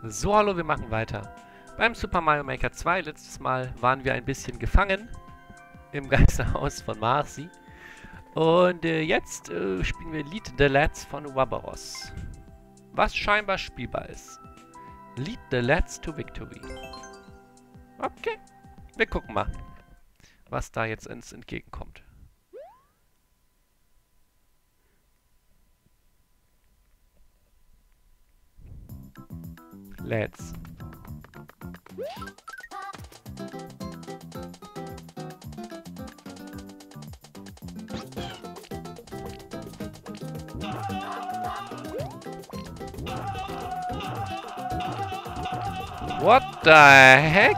So, hallo, wir machen weiter. Beim Super Mario Maker 2, letztes Mal waren wir ein bisschen gefangen im Geisterhaus von Marcy. Und jetzt spielen wir Lead the Lads von Wabaros. Was scheinbar spielbar ist. Lead the Lads to Victory. Okay, wir gucken mal, was da jetzt uns entgegenkommt. Lads. What the heck?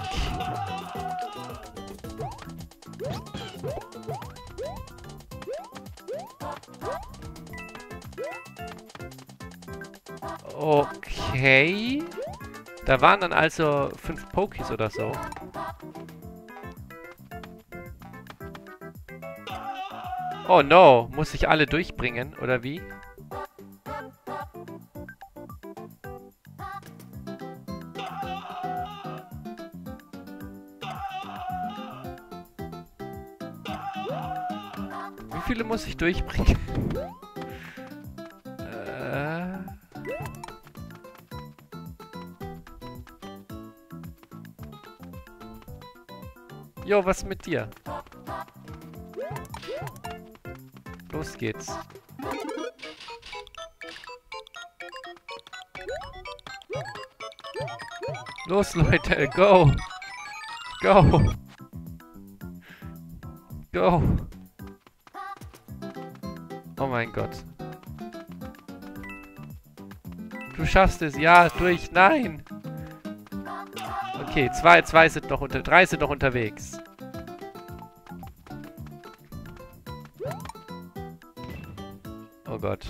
Okay. Da waren dann also 5 Pokies oder so. Oh no, muss ich alle durchbringen, oder wie? Wie viele muss ich durchbringen? Jo, was mit dir? Los geht's. Los, Leute, go! Go! Go! Oh mein Gott. Du schaffst es, ja, durch, nein! Okay, drei sind noch unterwegs. Oh Gott.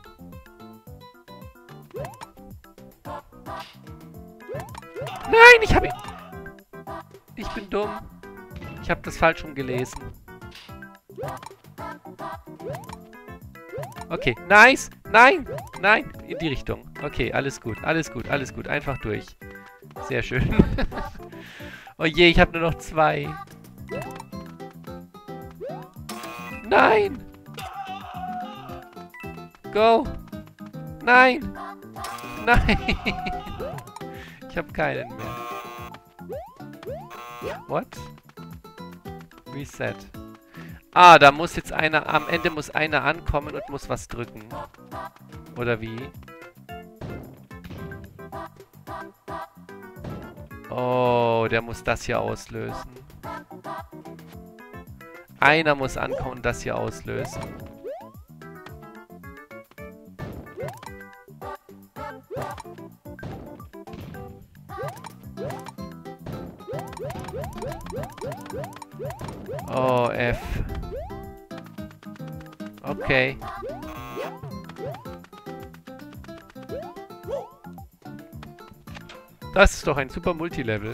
Nein, ich bin dumm. Ich habe das falsch rumgelesen. Okay, nice. Nein, nein, in die Richtung. Okay, alles gut, alles gut, alles gut. Einfach durch. Sehr schön. Oh je, ich habe nur noch 2. Nein! Go! Nein! Nein! Ich habe keinen mehr. What? Reset. Ah, da muss jetzt einer, am Ende muss einer ankommen und muss was drücken. Oder wie? Oh, der muss das hier auslösen. Einer muss ankommen und das hier auslösen. Oh, F. Okay. Das ist doch ein super Multilevel.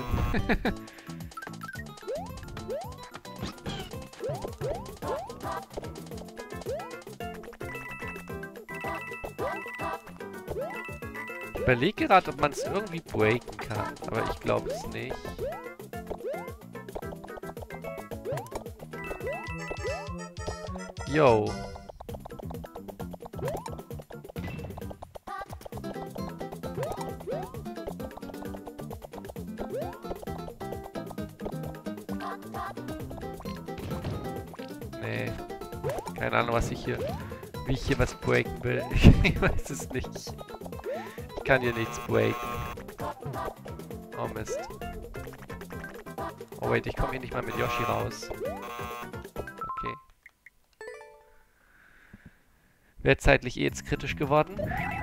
Ich überlege gerade, ob man es irgendwie breaken kann, aber ich glaube es nicht. Yo. Nee. Keine Ahnung, wie ich hier was breaken will. Ich weiß es nicht. Ich kann hier nichts breaken. Oh Mist. Oh wait, ich komme hier nicht mal mit Yoshi raus. Okay. Wäre zeitlich eh jetzt kritisch geworden.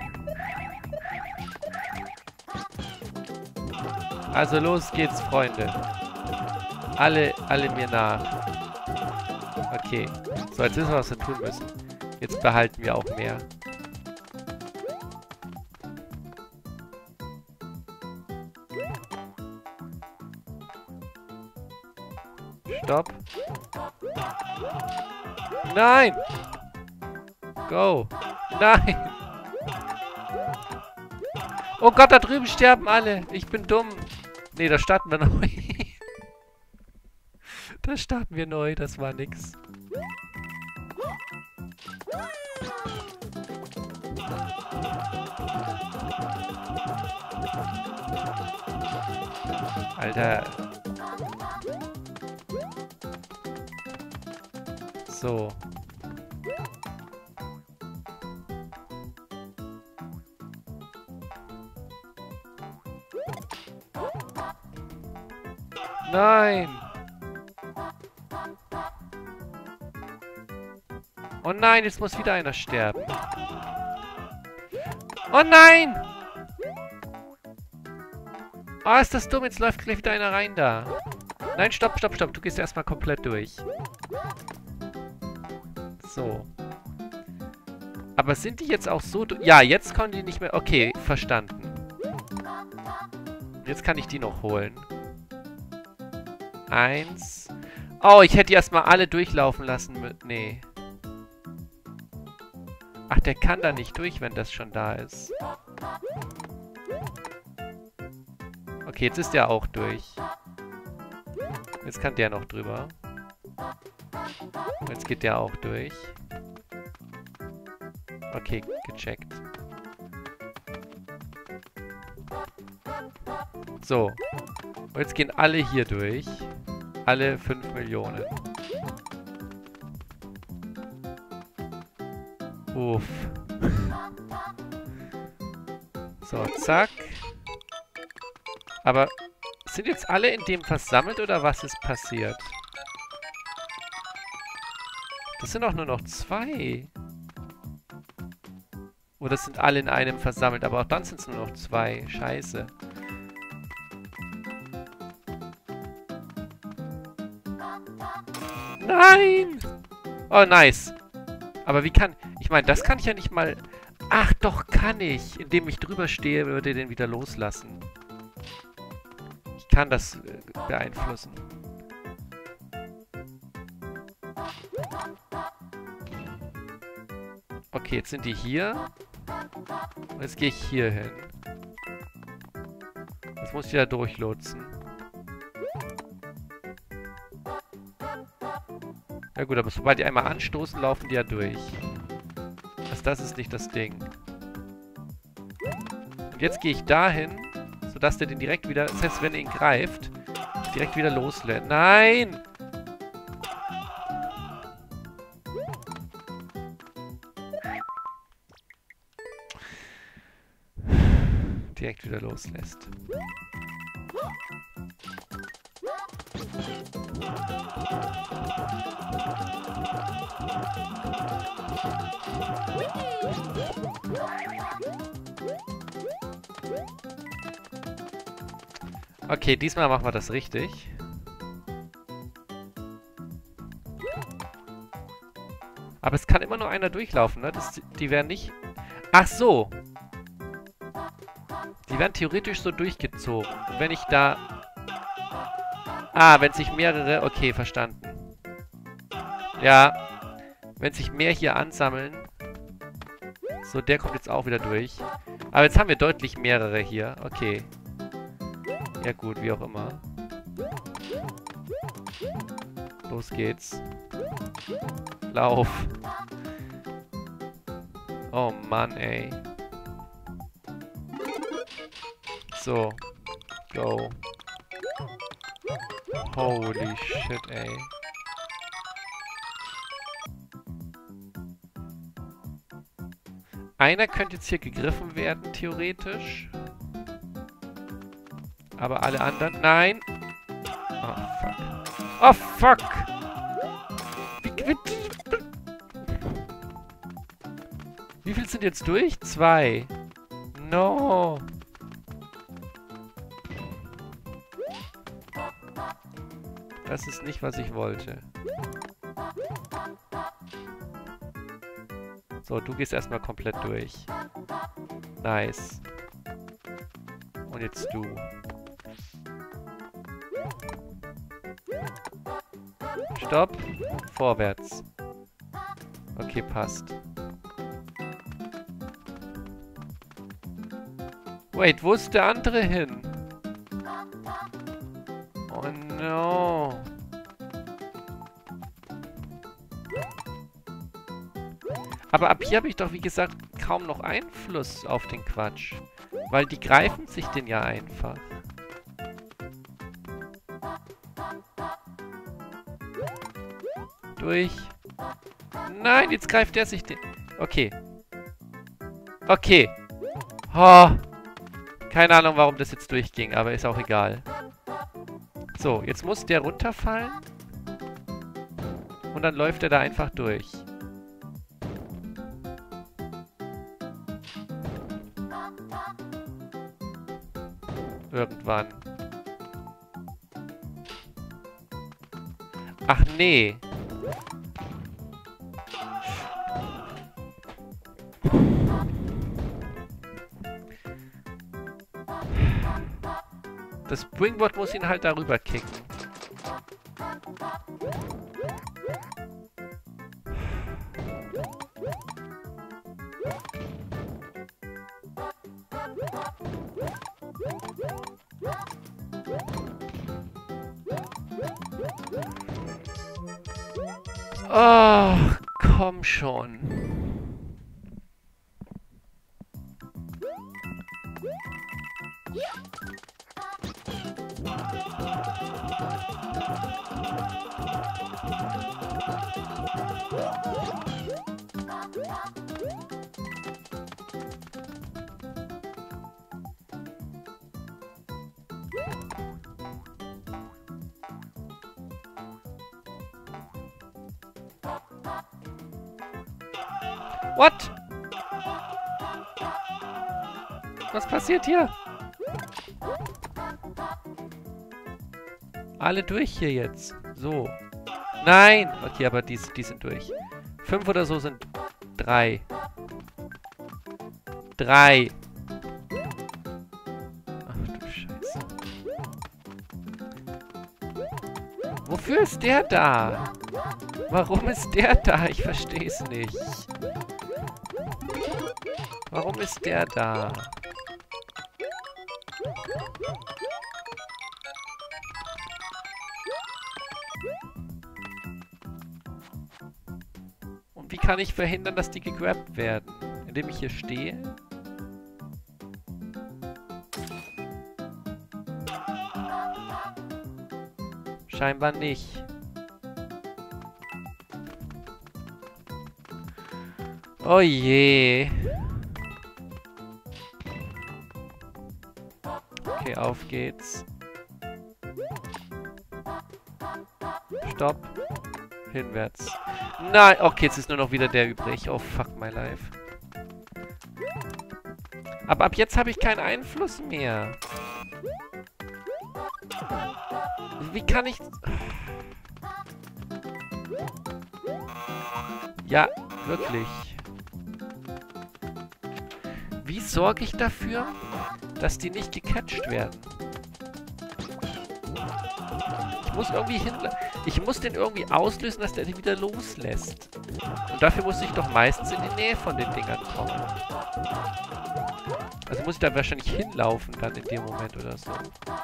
Also los geht's, Freunde. Alle mir nach. Okay. So, jetzt wissen wir, was wir tun müssen. Jetzt behalten wir auch mehr. Stopp. Nein! Go! Nein! Oh Gott, da drüben sterben alle. Ich bin dumm. Nee, da starten wir neu. Da starten wir neu. Das war nix. Alter. So. Nein! Oh nein, jetzt muss wieder einer sterben. Oh nein! Oh, ist das dumm. Jetzt läuft gleich wieder einer rein da. Nein, stopp, stopp, stopp. Du gehst erstmal komplett durch. So. Aber sind die jetzt auch so... Ja, jetzt kommen die nicht mehr... Okay, verstanden. Jetzt kann ich die noch holen. 1. Oh, ich hätte die erstmal alle durchlaufen lassen. Nee. Ach, der kann da nicht durch, wenn das schon da ist. Okay, jetzt ist der auch durch. Jetzt kann der noch drüber. Jetzt geht der auch durch. Okay, gecheckt. So. Und jetzt gehen alle hier durch. Alle 5 Millionen. Uff. So, zack. Aber sind jetzt alle in dem versammelt oder was ist passiert? Das sind auch nur noch 2. Oder sind alle in einem versammelt, aber auch dann sind es nur noch 2. Scheiße. Nein! Oh, nice. Aber wie kann... Ich meine, das kann ich ja nicht mal... Ach, doch, kann ich. Indem ich drüber stehe, würde ich den wieder loslassen. Ich kann das beeinflussen. Okay, jetzt sind die hier. Und jetzt gehe ich hier hin. Jetzt muss ich da durchlotsen. Ja gut, aber sobald die einmal anstoßen, laufen die ja durch. Das ist nicht das Ding. Und jetzt gehe ich dahin, sodass der den direkt wieder, das heißt, wenn er ihn greift, direkt wieder loslässt. Nein! Direkt wieder loslässt. Okay, diesmal machen wir das richtig. Aber es kann immer nur einer durchlaufen, ne? Die werden nicht... Ach so! Die werden theoretisch so durchgezogen. Und wenn ich da... Ah, wenn sich mehrere... Okay, verstanden. Ja. Wenn sich mehr hier ansammeln... So, der kommt jetzt auch wieder durch. Aber jetzt haben wir deutlich mehrere hier. Okay. Ja gut, wie auch immer. Los geht's. Lauf. Oh Mann, ey. So. Go. Holy shit, ey. Einer könnte jetzt hier gegriffen werden, theoretisch. Aber alle anderen... Nein! Oh, fuck. Oh, fuck! Wie viel sind jetzt durch? 2. No! Das ist nicht, was ich wollte. So, du gehst erstmal komplett durch. Nice. Und jetzt du. Stopp. Vorwärts. Okay, passt. Wait, wo ist der andere hin? Oh no. Aber ab hier habe ich doch, wie gesagt, kaum noch Einfluss auf den Quatsch. Weil die greifen sich den ja einfach. Durch. Nein, jetzt greift er sich den... Okay. Okay. Oh. Keine Ahnung, warum das jetzt durchging, aber ist auch egal. So, jetzt muss der runterfallen. Und dann läuft er da einfach durch. Irgendwann. Ach nee. Das Springboard muss ihn halt darüber kicken. Oh, komm schon. What? Was passiert hier? Alle durch hier jetzt. So. Nein! Okay, aber die sind durch. 5 oder so sind 3. 3. Ach du Scheiße. Wofür ist der da? Warum ist der da? Ich verstehe es nicht. Warum ist der da? Und wie kann ich verhindern, dass die gegrabt werden? Indem ich hier stehe? Scheinbar nicht. Oh je. Okay, auf geht's. Stopp. Hinwärts. Nein, okay, jetzt ist nur noch wieder der übrig. Oh, fuck my life. Aber ab jetzt habe ich keinen Einfluss mehr. Wie kann ich... Ja, wirklich. Wie sorge ich dafür, dass die nicht gecatcht werden? Ich muss irgendwie Ich muss den irgendwie auslösen, dass der die wieder loslässt. Und dafür muss ich doch meistens in die Nähe von den Dingern kommen. Also muss ich da wahrscheinlich hinlaufen dann in dem Moment oder so.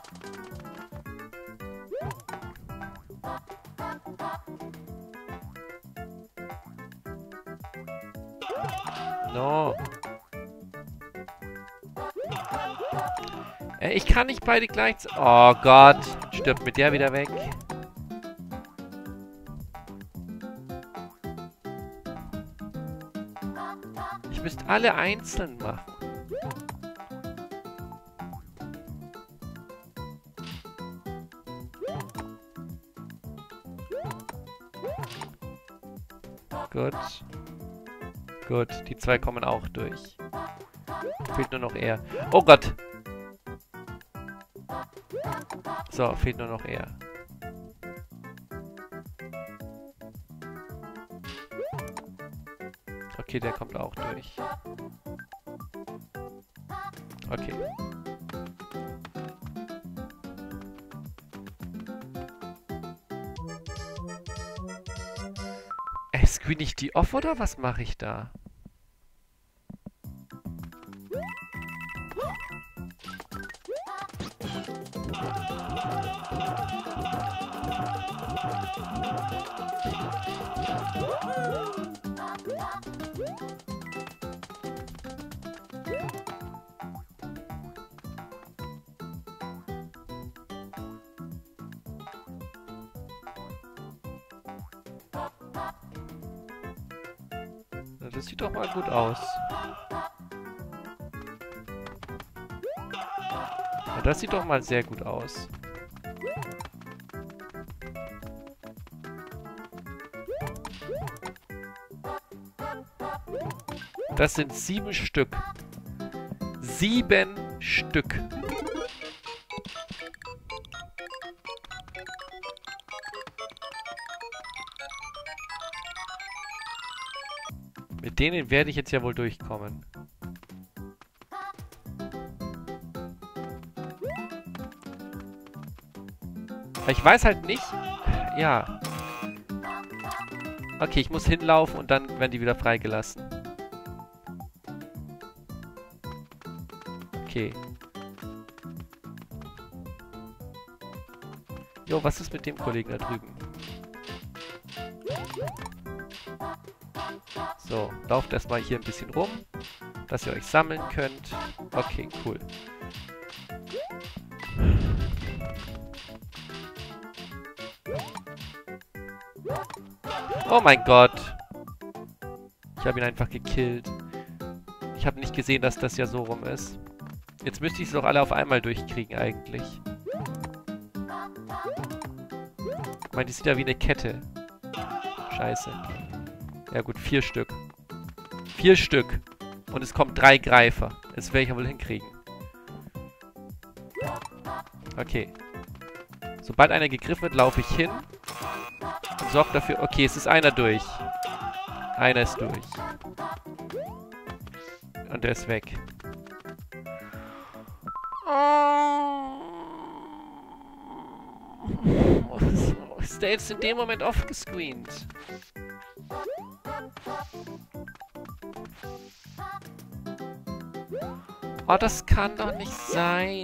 No. Ich kann nicht beide gleichzeitig... Oh Gott. Stirbt mit der wieder weg. Ich müsste alle einzeln machen. Gut. Gut, die zwei kommen auch durch. Fehlt nur noch er. Oh Gott! So, fehlt nur noch er. Okay, der kommt auch durch. Okay. Screen ich die off oder was mache ich da? das sieht doch mal gut aus. Ja, das sieht doch mal sehr gut aus. Das sind 7 Stück. 7 Stück. Mit denen werde ich jetzt ja wohl durchkommen. Ich weiß halt nicht... Ja. Okay, ich muss hinlaufen und dann werden die wieder freigelassen. Okay. Jo, was ist mit dem Kollegen da drüben? So, lauft erstmal hier ein bisschen rum, dass ihr euch sammeln könnt. Okay, cool. Oh mein Gott. Ich habe ihn einfach gekillt. Ich habe nicht gesehen, dass das ja so rum ist. Jetzt müsste ich sie doch alle auf einmal durchkriegen eigentlich. Ich meine, die sind ja wie eine Kette. Scheiße. Ja gut, 4 Stück. 4 Stück. Und es kommen 3 Greifer. Das werde ich ja wohl hinkriegen. Okay. Sobald einer gegriffen wird, laufe ich hin. Und sorge dafür... Okay, es ist einer durch. Einer ist durch. Und der ist weg. Ist der jetzt in dem Moment offgescreent? Oh, das kann doch nicht sein.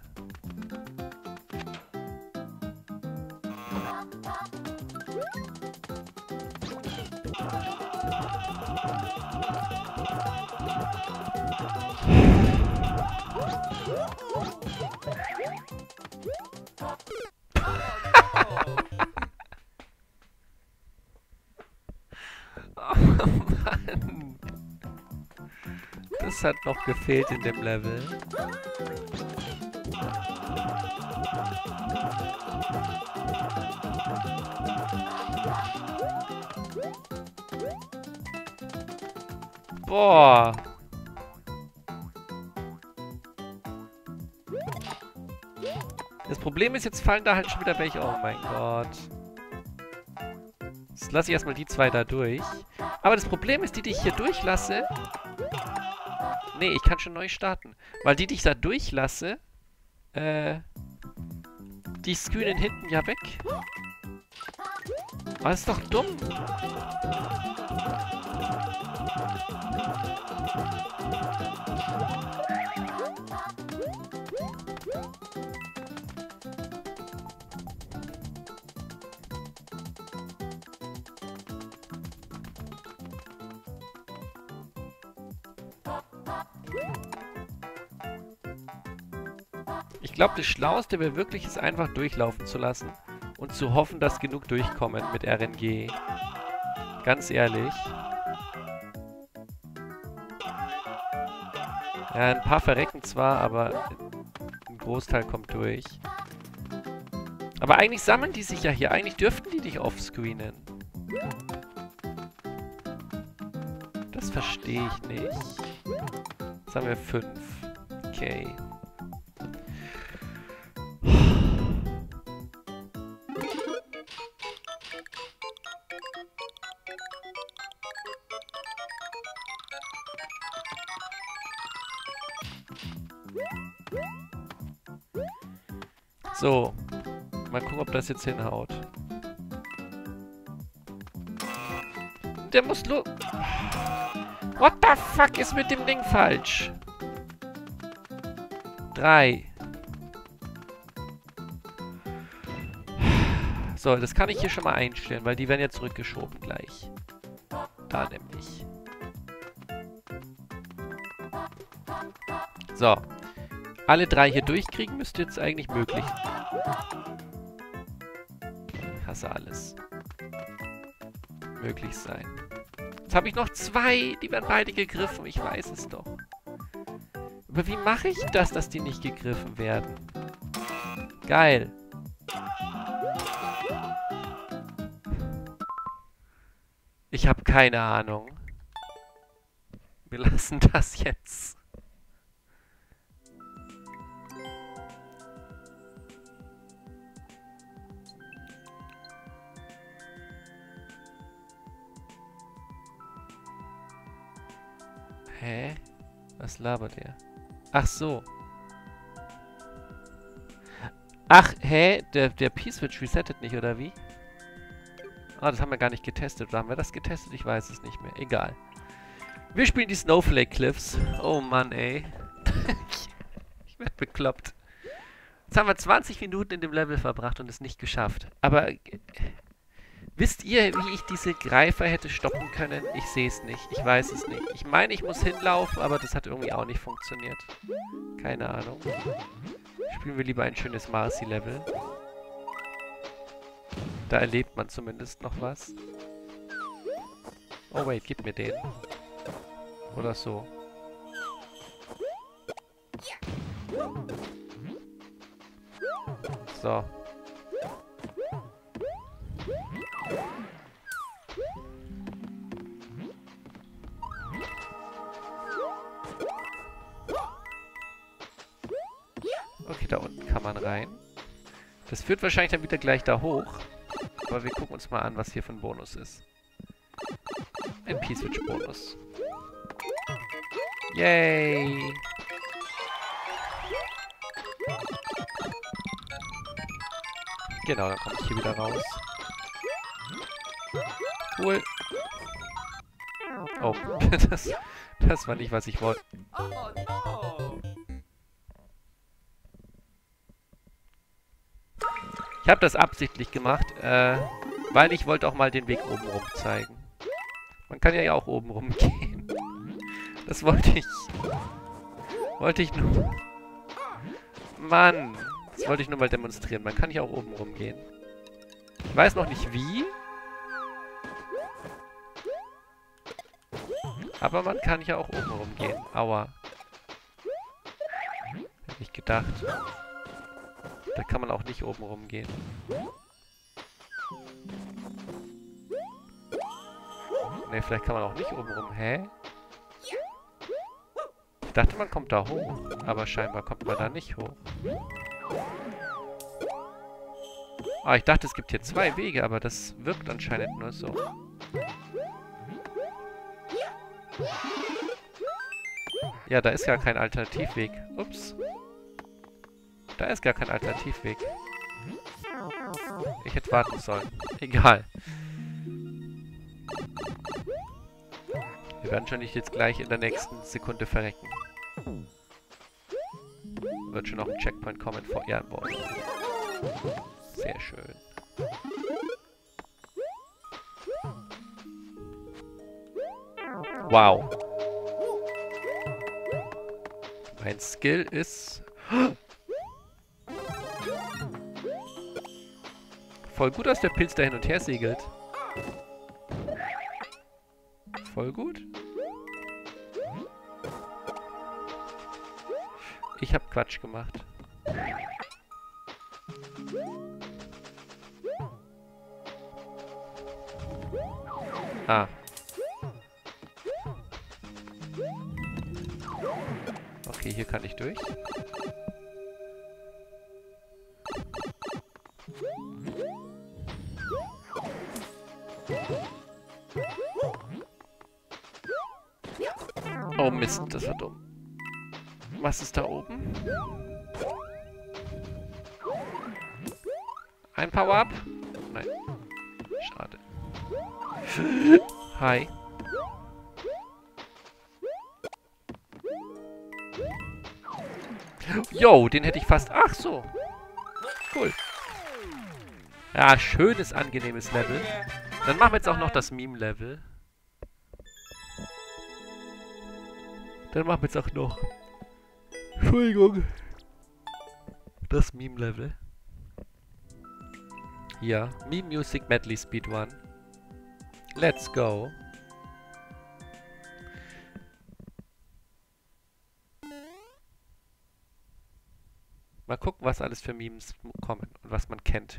Oh Mann. Das hat noch gefehlt in dem Level. Boah. Das Problem ist, jetzt fallen da halt schon wieder welche. Oh mein Gott. Jetzt lasse ich erstmal die 2 da durch. Aber das Problem ist, die ich hier durchlasse... Nee, ich kann schon neu starten. Weil die ich da durchlasse... die screenen hinten ja weg. Aber das ist doch dumm. Ich glaube, das Schlauste wäre wirklich, es einfach durchlaufen zu lassen und zu hoffen, dass genug durchkommen mit RNG. Ganz ehrlich. Ja, ein paar verrecken zwar, aber ein Großteil kommt durch. Aber eigentlich sammeln die sich ja hier. Eigentlich dürften die dich offscreenen. Das verstehe ich nicht. Jetzt haben wir 5. Okay. So. Mal gucken, ob das jetzt hinhaut. Der muss los. What the fuck ist mit dem Ding falsch? 3. So, das kann ich hier schon mal einstellen, weil die werden ja zurückgeschoben gleich. Da nämlich. So. Alle 3 hier durchkriegen müsste jetzt eigentlich möglich Ich hasse alles. Möglich sein. Jetzt habe ich noch 2. Die werden beide gegriffen. Ich weiß es doch. Aber wie mache ich das, dass die nicht gegriffen werden? Geil. Ich habe keine Ahnung. Wir lassen das jetzt. Hä? Was labert er? Ach so. Ach, hä? Der P-Switch resettet nicht, oder wie? Ah, das haben wir gar nicht getestet. Oder haben wir das getestet? Ich weiß es nicht mehr. Egal. Wir spielen die Snowflake Cliffs. Oh Mann, ey. Ich werde bekloppt. Jetzt haben wir 20 Minuten in dem Level verbracht und es nicht geschafft. Aber wisst ihr, wie ich diese Greifer hätte stoppen können? Ich sehe es nicht. Ich weiß es nicht. Ich meine, ich muss hinlaufen, aber das hat irgendwie auch nicht funktioniert. Keine Ahnung. Spielen wir lieber ein schönes Marcy-Level. Da erlebt man zumindest noch was. Oh wait, gib mir den. Oder so. So. Okay, da unten kann man rein. Das führt wahrscheinlich dann wieder gleich da hoch. Aber wir gucken uns mal an, was hier für ein Bonus ist. Ein P-Switch-Bonus. Yay! Genau, dann komme ich hier wieder raus. Cool. Oh, das war nicht, was ich wollte. Ich habe das absichtlich gemacht, weil ich wollte auch mal den Weg oben rum zeigen. Man kann ja auch oben rum gehen. Das wollte ich. Wollte ich nur... Mann! Das wollte ich nur mal demonstrieren. Man kann ja auch oben rum gehen. Ich weiß noch nicht wie. Aber man kann ja auch oben rum gehen. Aua. Hätte ich gedacht. Da kann man auch nicht oben rum gehen. Ne, vielleicht kann man auch nicht oben rum. Hä? Ich dachte, man kommt da hoch. Aber scheinbar kommt man da nicht hoch. Ah, ich dachte, es gibt hier 2 Wege, aber das wirkt anscheinend nur so. Ja, da ist gar kein Alternativweg. Ups. Da ist gar kein Alternativweg. Ich hätte warten sollen. Egal. Wir werden schon nicht jetzt gleich in der nächsten Sekunde verrecken. Wird schon noch ein Checkpoint kommen vor... Ja, boah. Sehr schön. Wow. Mein Skill ist... Voll gut, dass der Pilz da hin und her segelt. Voll gut. Ich hab Quatsch gemacht. Ah. Okay, hier kann ich durch. Oh Mist, das war dumm. Was ist da oben? Ein Power-Up? Nein. Schade. Hi. Yo, den hätte ich fast... Ach so. Cool. Ja, schönes, angenehmes Level. Dann machen wir jetzt auch noch das Meme-Level. Dann machen wir jetzt auch noch... Entschuldigung. Das Meme-Level. Ja, Meme Music Medley Speedrun. Let's go. Mal gucken, was alles für Memes kommen und was man kennt.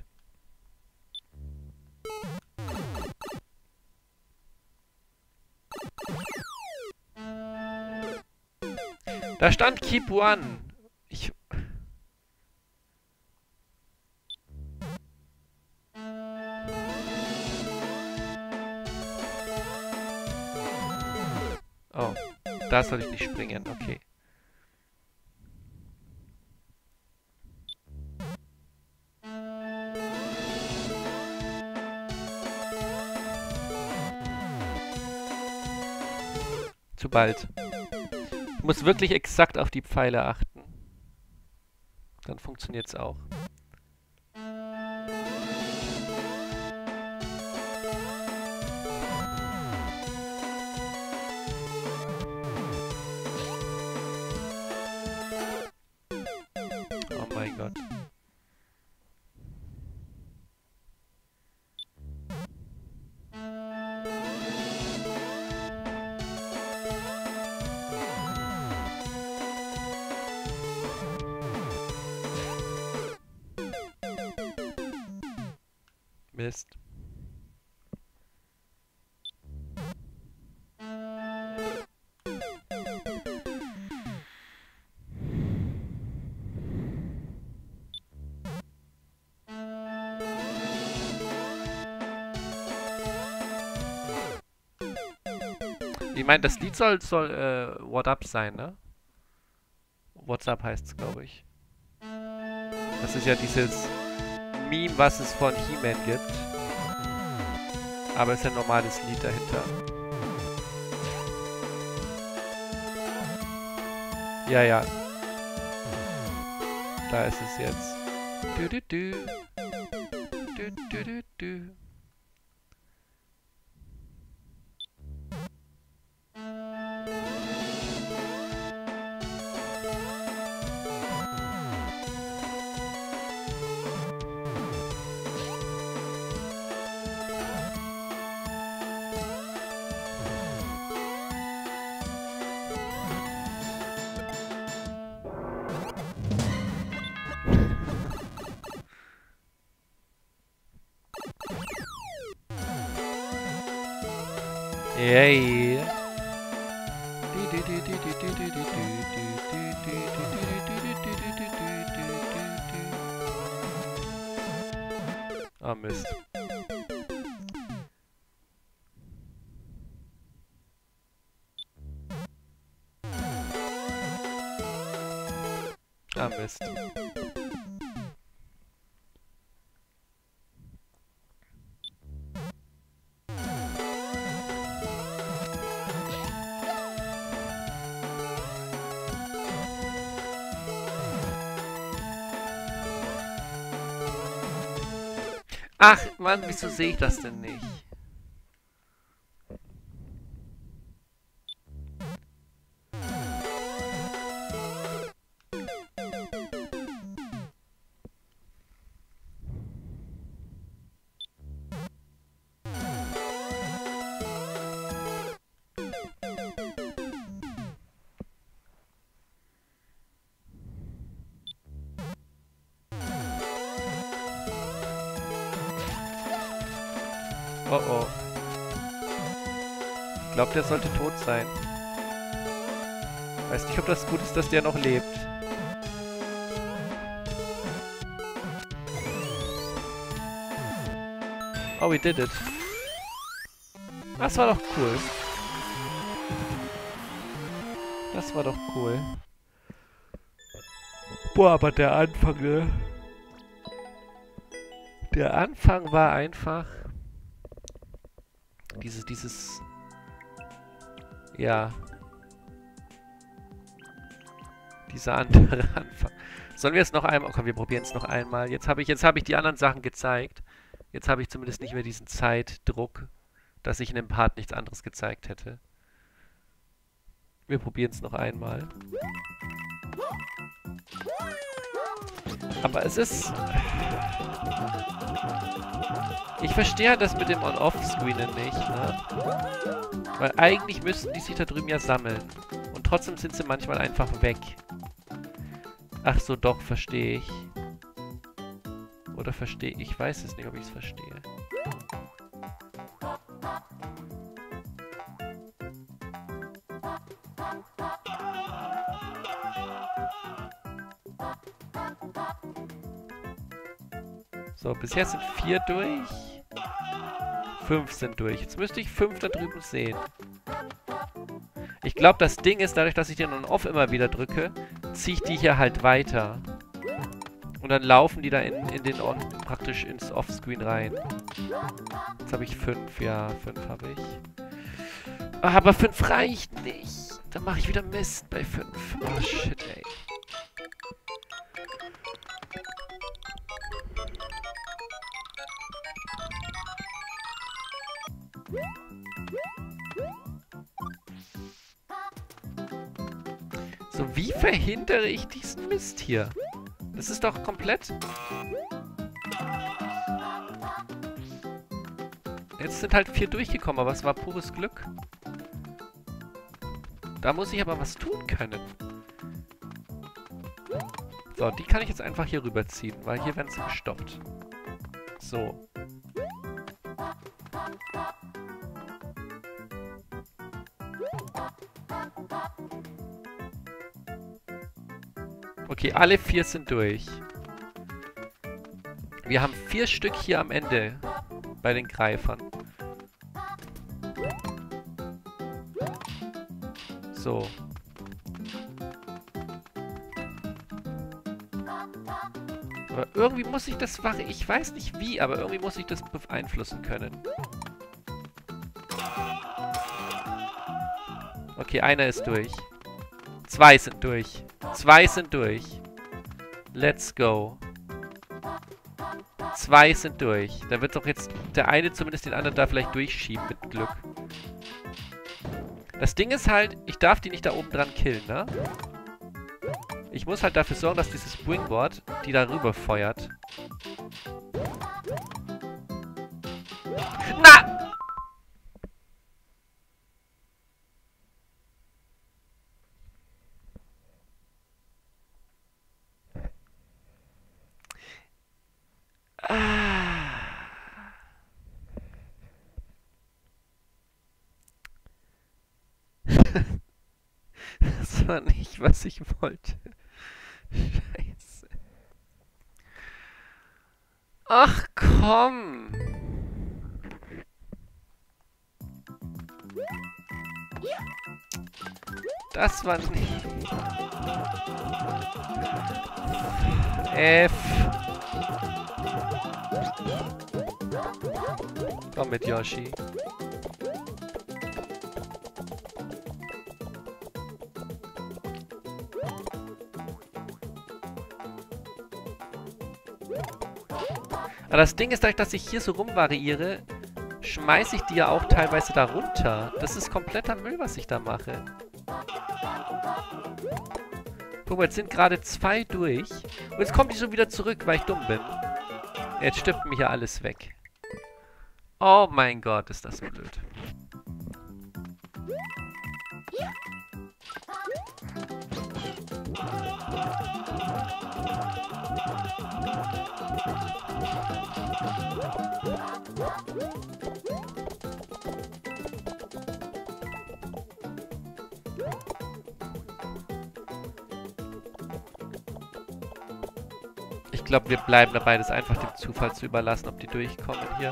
Da stand Keep One. Oh, da soll ich nicht springen, okay. Zu bald. Ich muss wirklich exakt auf die Pfeile achten. Dann funktioniert's auch. Oh mein Gott. Mist. Ich meine, das Lied soll What Up sein, ne? What's Up heißt's, glaube ich. Das ist ja dieses Meme, was es von He-Man gibt. Aber es ist ein normales Lied dahinter. Ja, ja. Da ist es jetzt. Du, du, du. Du, du, du, du. Yay. Ah, Mist. Ah, Mist. Ach, Mann, wieso sehe ich das denn nicht? Oh oh. Ich glaube, der sollte tot sein. Weiß nicht, ob das gut ist, dass der noch lebt. Oh, we did it. Das war doch cool. Das war doch cool. Boah, aber der Anfang, ne? Der Anfang war einfach... Ja. Dieser andere Anfang. Sollen wir es noch einmal... Okay, wir probieren es noch einmal. Jetzt habe ich die anderen Sachen gezeigt. Jetzt habe ich zumindest nicht mehr diesen Zeitdruck, dass ich in dem Part nichts anderes gezeigt hätte. Wir probieren es noch einmal. Aber es ist... Ich verstehe das mit dem On-Off-Screenen nicht, ne? Weil eigentlich müssten die sich da drüben ja sammeln. Und trotzdem sind sie manchmal einfach weg. Ach so, doch, verstehe ich. Oder verstehe ich? Ich weiß es nicht, ob ich es verstehe. So, bisher sind 4 durch. 5 sind durch. Jetzt müsste ich 5 da drüben sehen. Ich glaube, das Ding ist, dadurch, dass ich den On-Off immer wieder drücke, ziehe ich die hier halt weiter. Und dann laufen die da in den On, praktisch ins Offscreen rein. Jetzt habe ich 5, ja, 5 habe ich. Aber 5 reicht nicht. Dann mache ich wieder Mist bei 5. Oh shit, ey. So, wie verhindere ich diesen Mist hier? Das ist doch komplett... Jetzt sind halt 4 durchgekommen, aber es war pures Glück. Da muss ich aber was tun können. So, die kann ich jetzt einfach hier rüberziehen, weil hier werden sie gestoppt. So. Okay, alle 4 sind durch. Wir haben 4 Stück hier am Ende bei den Greifern. So. Aber irgendwie muss ich das machen. Ich weiß nicht wie, aber irgendwie muss ich das beeinflussen können. Okay, einer ist durch. 2 sind durch. 2 sind durch. Let's go. 2 sind durch. Da wird doch jetzt der eine zumindest den anderen da vielleicht durchschieben mit Glück. Das Ding ist halt, ich darf die nicht da oben dran killen, ne? Ich muss halt dafür sorgen, dass dieses Springboard die da rüber feuert. Na! Das war nicht, was ich wollte. Scheiße. Ach komm. Das war nicht... F. Komm mit, Yoshi. Aber das Ding ist, dadurch, dass ich hier so rumvariiere, schmeiße ich die ja auch teilweise da runter. Das ist kompletter Müll, was ich da mache. Guck mal, jetzt sind gerade 2 durch. Und jetzt kommen die schon wieder zurück, weil ich dumm bin. Jetzt stirbt mir hier alles weg. Oh mein Gott, ist das blöd. Ich glaube, wir bleiben dabei, das einfach dem Zufall zu überlassen, ob die durchkommen hier.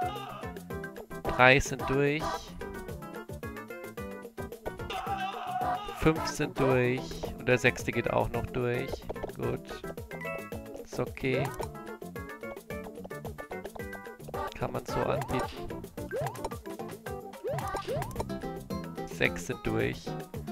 3 sind durch. 5 sind durch. Und der 6. geht auch noch durch. Gut. Ist okay. Kann man so anbieten. 6 sind durch.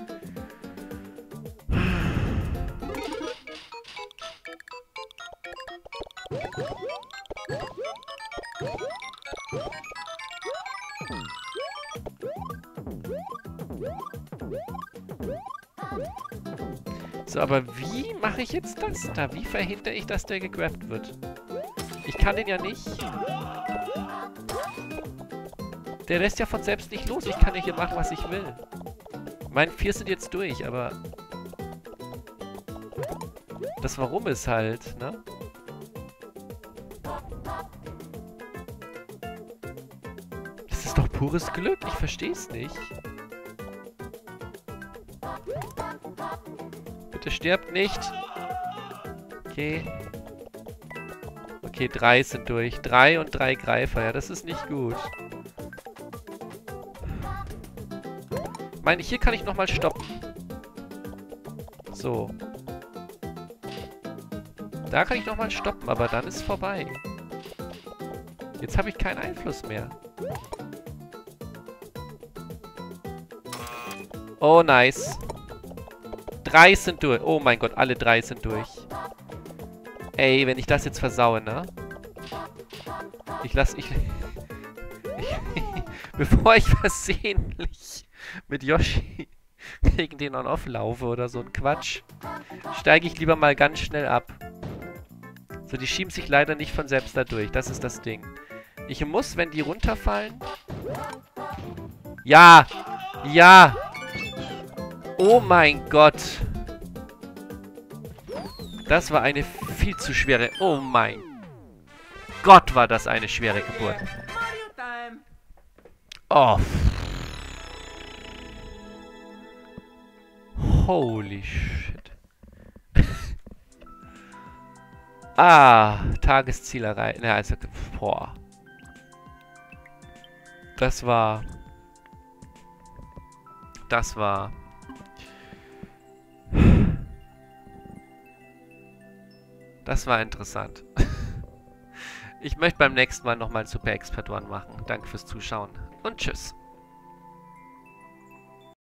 So, aber wie mache ich jetzt das da? Wie verhindere ich, dass der gegrabt wird? Ich kann den ja nicht. Der lässt ja von selbst nicht los. Ich kann ja hier machen, was ich will. Meine 4 sind jetzt durch, aber... Das Warum ist halt, ne? Das ist doch pures Glück. Ich verstehe es nicht. Bitte stirbt nicht. Okay. Okay, 3 sind durch. 3 und 3 Greifer. Ja, das ist nicht gut. Ich meine, hier kann ich nochmal stoppen. So. Da kann ich nochmal stoppen, aber dann ist es vorbei. Jetzt habe ich keinen Einfluss mehr. Oh, nice. 3 sind durch. Oh mein Gott, alle 3 sind durch. Ey, wenn ich das jetzt versaue, ne? Bevor ich versehentlich mit Yoshi gegen den On-Off laufe oder so ein Quatsch, steige ich lieber mal ganz schnell ab. So, die schieben sich leider nicht von selbst da durch. Das ist das Ding. Ich muss, wenn die runterfallen... Ja! Ja! Oh mein Gott! Das war eine viel zu schwere... Oh mein Gott, war das eine schwere Geburt. Oh. Holy shit. Tagesziel erreichen. Ja, also, boah. Das war interessant. Ich möchte beim nächsten Mal nochmal Super Expert One machen. Danke fürs Zuschauen und tschüss.